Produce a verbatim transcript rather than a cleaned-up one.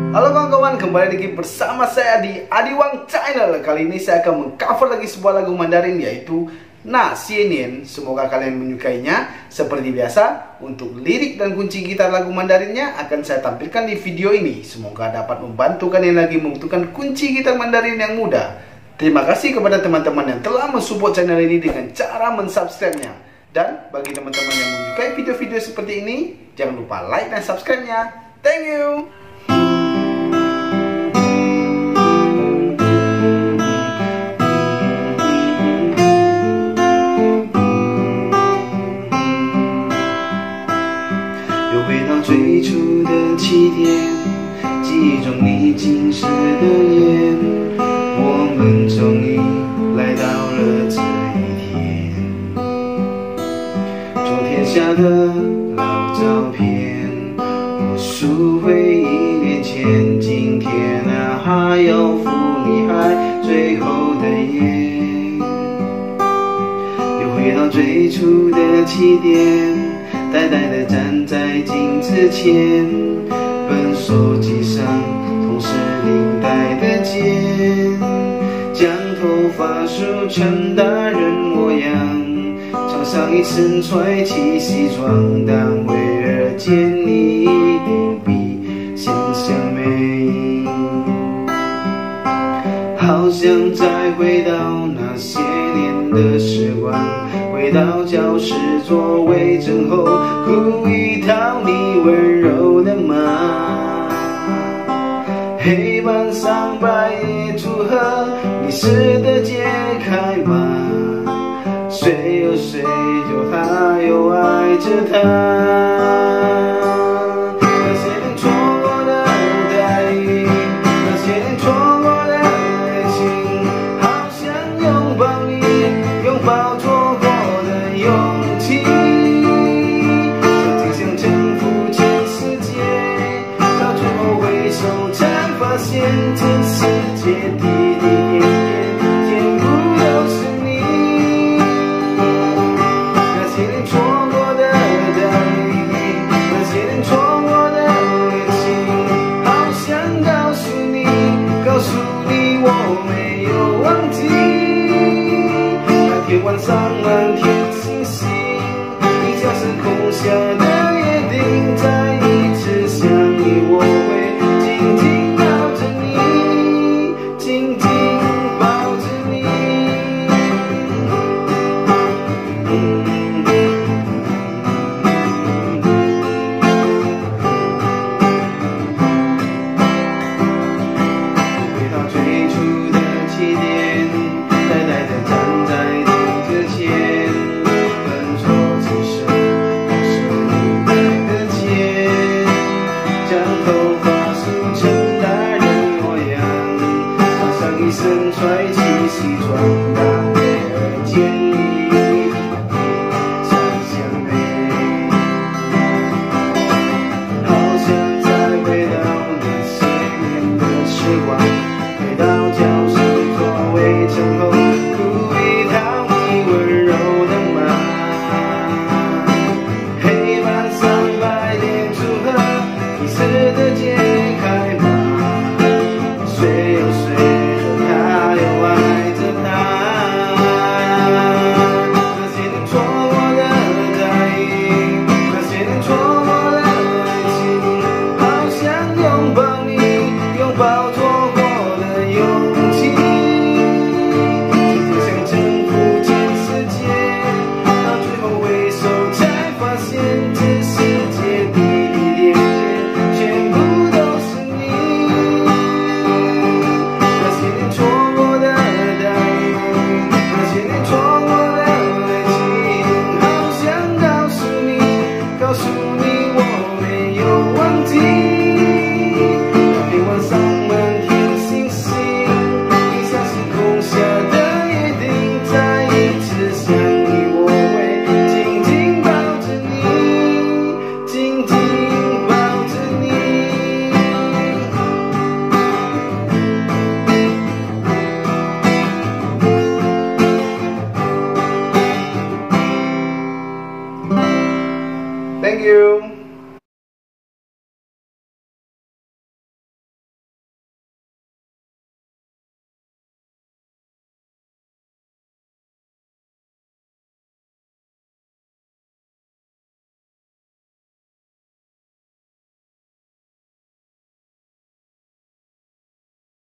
Halo kawan-kawan, kembali lagi bersama saya di Adiwang Channel. Kali ini saya akan mengcover lagi sebuah lagu Mandarin, yaitu Na Xienian. Semoga kalian menyukainya. Seperti biasa, untuk lirik dan kunci gitar lagu Mandarinnya akan saya tampilkan di video ini. Semoga dapat membantu kalian lagi membutuhkan kunci gitar Mandarin yang mudah. Terima kasih kepada teman-teman yang telah mensupport channel ini dengan cara mensubscribe-nya. Dan bagi teman-teman yang menyukai video-video seperti ini, jangan lupa like dan subscribe-nya. Thank you. 回到最初的起点，记忆中你浸湿的眼，我们终于来到了这一天。昨天下的老照片，无数回忆连牵，今天啊还要赴你海最后的夜，又回到最初的起点。 呆呆地站在镜子前，本手机上同时领带的肩，将头发梳成大人模样，穿上一身帅气西装，当威尔见你一定比想象美，好想再回到那些年的时光。 回到教室座位正后，故意讨你温柔的骂。黑板上白页组合，你湿的解开吗？谁又谁就他又爱着他。 现这世界滴滴点点，全部都是你。那些年错过的大雨，那些年错过的恋情，好想告诉你，告诉你我没有忘记。那天晚上满天星星，你像是空下的约定，再一次相遇我会。 一身帅气西装，当威尔见你一定想象美，好想再回到那些年的时光，回到教室座位正后，故意讨你温柔的骂。黑板上白点组合，你湿的肩。